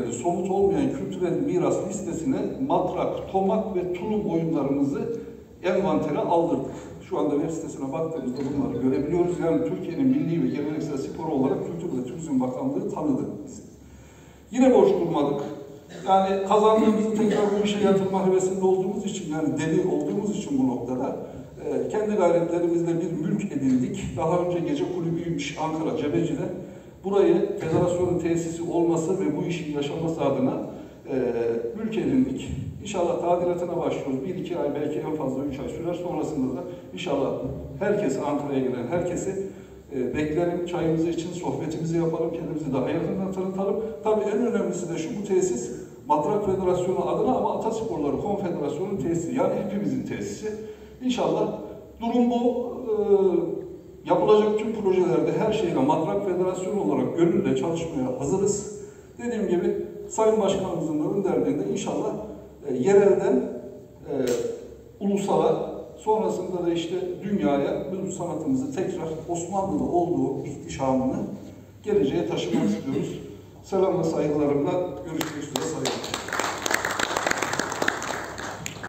somut olmayan kültürel miras listesine matrak, tomak ve tulum oyunlarımızı envantere aldırdık. Şu anda web sitesine baktığımızda bunları görebiliyoruz. Yani Türkiye'nin milli ve geleneksel sporu olarak Kültür ve Turizm Bakanlığı tanıdı bizi. Yine boş durmadık. Yani kazandığımızı tekrar bu işe yatırma hevesinde olduğumuz için, yani deli olduğumuz için bu noktada kendi gayretlerimizle bir mülk edindik. Daha önce gece kulübüymüş Ankara Cebeci'de. Burayı federasyonun tesisi olması ve bu işin yaşaması adına mülk edindik. İnşallah tadilatına başlıyoruz. 1-2 ay, belki en fazla 3 ay sürer. Sonrasında da inşallah herkese, Ankara'ya gelen herkesi beklerim. Çayımızı için sohbetimizi yapalım. Kendimizi daha yakından tanıtalım. Tabii en önemlisi de şu: bu tesis Matrak Federasyonu adına ama Atasporları Konfederasyonu'nun tesisi. Yani hepimizin tesisi. İnşallah durum bu. Yapılacak tüm projelerde her şeyle Matrak Federasyonu olarak gönülle çalışmaya hazırız. Dediğim gibi Sayın Başkanımızın da önderliğinde inşallah yerelden ulusala, sonrasında da işte dünyaya bu sanatımızı tekrar Osmanlı'da olduğu ihtişamını geleceğe taşımak istiyoruz. Selam ve saygılarımla görüşmek üzere, saygılar.